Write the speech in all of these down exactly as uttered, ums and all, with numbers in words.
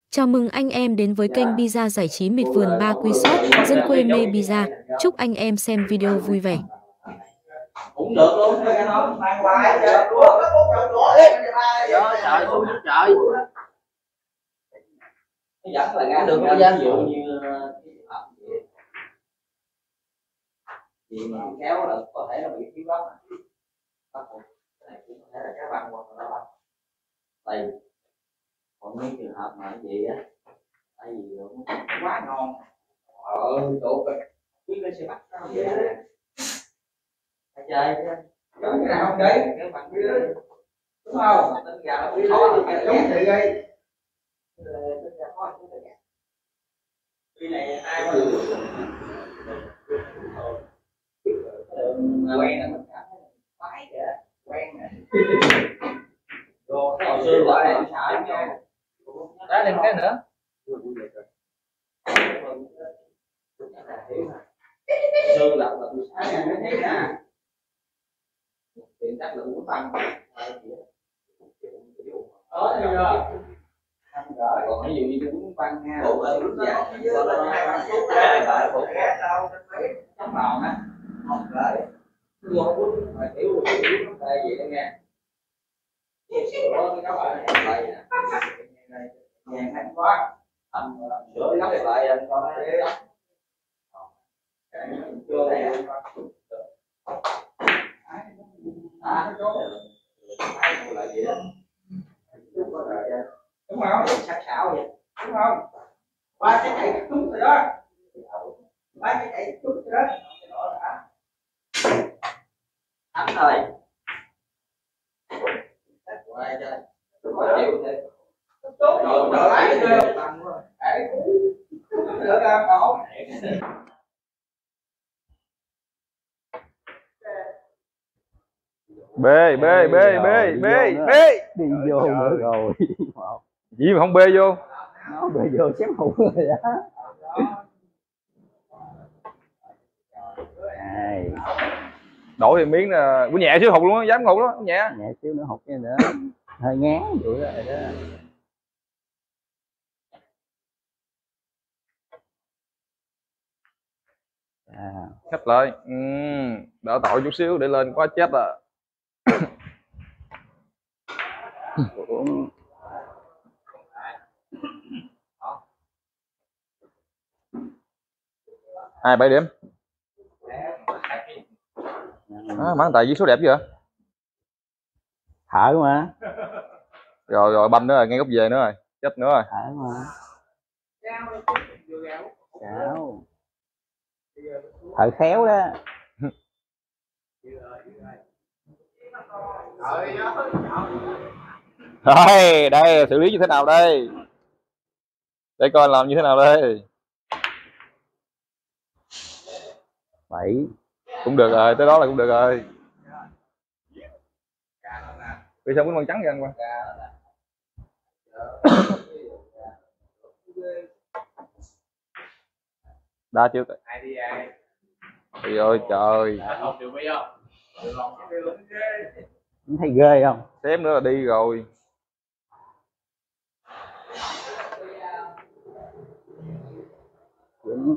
Chào mừng anh em đến với kênh Pizza Giải trí Miệt Vườn Ba Quy Shop, dân quê mê pizza. Chúc anh em xem video vui vẻ. Cũng được luôn, cái đó mang qua trời luôn. Trời xuống trời. Nó dẫn là ra đường ra ví dụ như gì mà kéo là có thể là bị thiếu lắm. Cái này cũng có thể là cái băng hoặc là nó băng. Đây. Còn mấy trường hợp mà cái gì á, tại vì quá ngon. Ờ, chỗ biết cái xe bắt nó vậy nè. Phải chơi chứ. Giống cái nào không đấy? Cái bằng kia đúng không? Tính gà nó biết khó thì giống thì gây. Tính gà khó thì gây. Cái này ai mà được quen là mình cảm thấy khoái vậy quen nè. Rồi hồi xưa gọi là sợ nha. Đá lên cái nữa. Xưa là là tôi sáng nha, nó thấy nè. Tiền chắc là cũng tăng. Đó thì rồi. Còn ví dụ như tôi muốn tăng nha. Bộ ơi đúng dạ. Có nó hai ba phút ra lại bộ ghé đâu chấm màu á. Không gửi. Vô cũng phải tiểu được vấn đề gì đó nha. Sửa cái các bạn này lại nè. Nhàn hay quá. Anh sửa cái góc lại anh cho nó dễ lắm. Chưa này à nó lại gì đó đúng không sắc sảo vậy đúng không ba cái chạy chút rồi đó ba cái chạy chút rồi đó đó đã thắng rồi quay chơi có chịu thì tốt rồi đỡ lái được tăng rồi để đỡ ra cổ bê bê bê bê bê bê đi vô nữa rồi gì mà không bê vô nó bê vô xém hụt rồi đó. Này. đổi thì miếng là của nhẹ xíu hụt luôn á, dám hụt đó nhẹ nhẹ xíu nữa hụt cái nữa hơi ngán vậy rồi đó. À. khép lại uhm, đỡ tội chút xíu để lên quá chết à. hai bảy điểm à, mãn tài với số đẹp chứ hả thở mà rồi rồi banh nữa rồi ngay góc về nữa rồi chết nữa rồi thở mà chào thở khéo đó. Rồi đây xử lý như thế nào đây để coi làm như thế nào đây bảy cũng được rồi tới đó là cũng được rồi vì sao muốn con trắng vậy anh qua đa chưa trời ơi trời thấy ghê không xém nữa là đi rồi Đúng.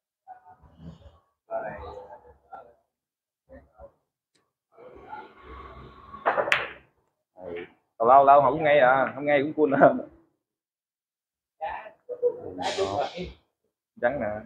tào lao lao họ cũng ngay à không ngay cũng cool à trắng nè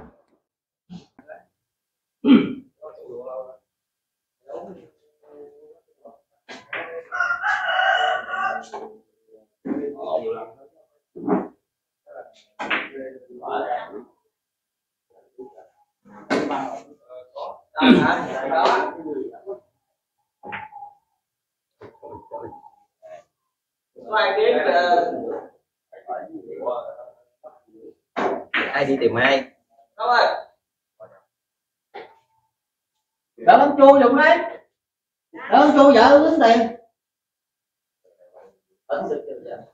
ai đi tìm ai đâu ơi đỡ ông chu dùng đấy đỡ ông chu vợ tính tiền tính được chưa vậy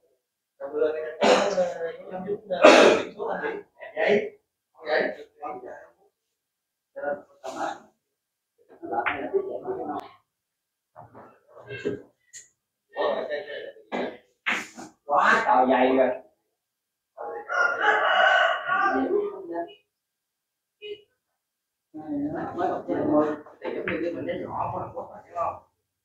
vậy vậy dày rồi. Mới học trên môi thì giống như cái bệnh đến nhỏ quá quá phải không?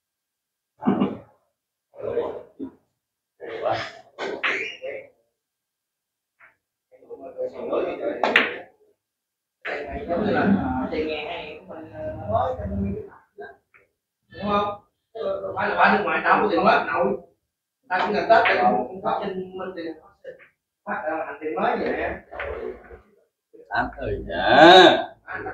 Đúng không? Phải là ba nước ngoài đâu có tiền mất nội. Ta cũng gần Tết thì cũng có trên mình thì phát là hành tiền mới vậy nè. Tám thời dạ.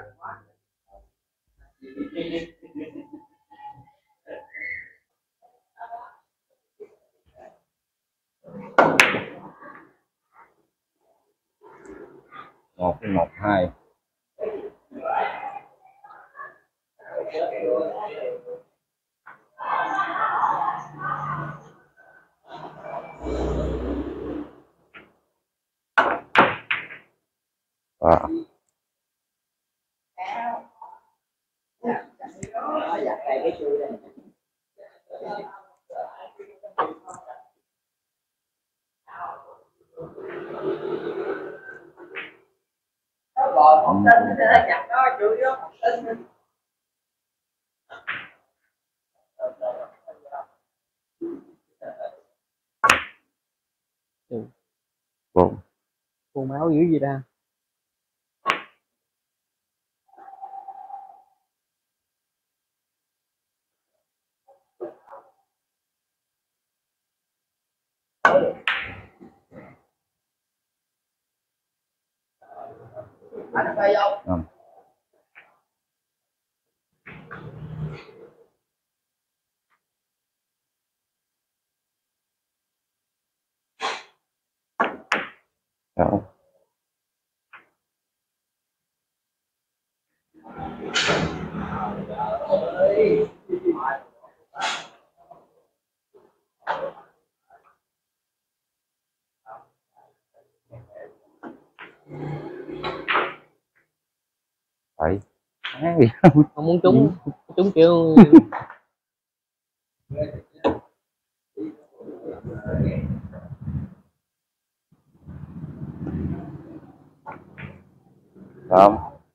Một một hai. À. Còn một tin thì nó chặt đó chú vô một tin. Bốn. Phun máu dữ gì ra. Anh phải vô. Năm. Sáu. Bảy. Không muốn trúng, trúng kiểu Tám.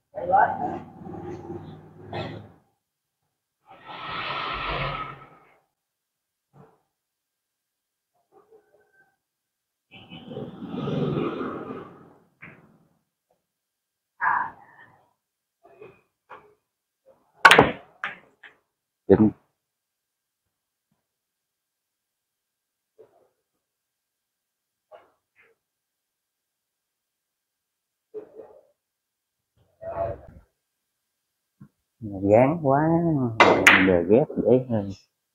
Chín. gán quá, giờ ghép dễ hơn.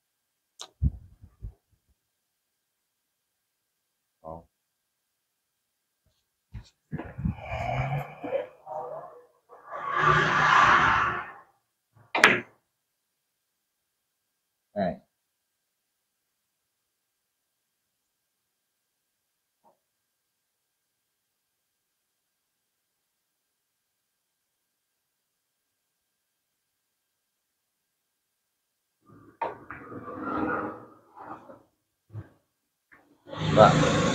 Hai. Ba.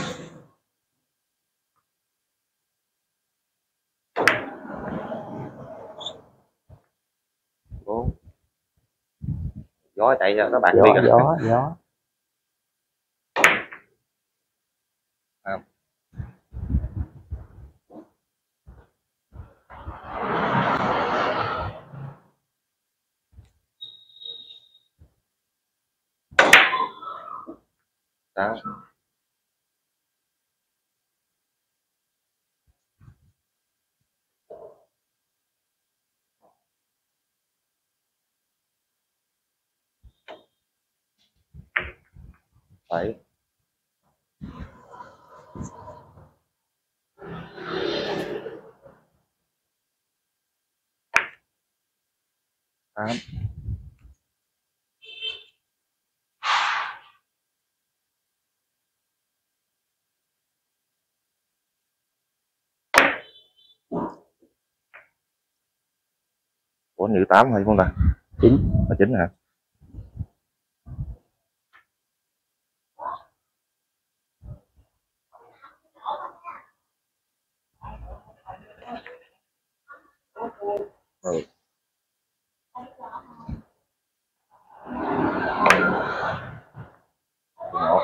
Bốn. Gió chạy ra các bạn Gió đi kìa. gió gió. Năm. Sáu. Bảy. Tám. Ủa như tám thôi không ta? Chín. Là chín hả? Ừ. Ngộ.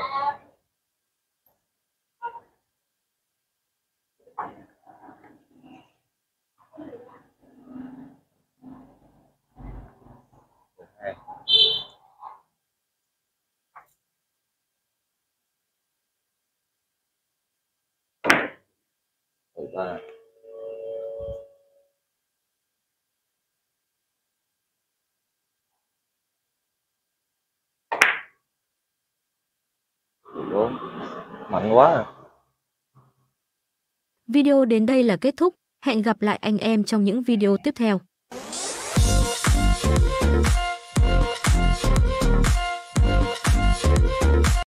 Ừ, ba. Bốn. Mạnh quá à. Video đến đây là kết thúc. Hẹn gặp lại anh em trong những video tiếp theo.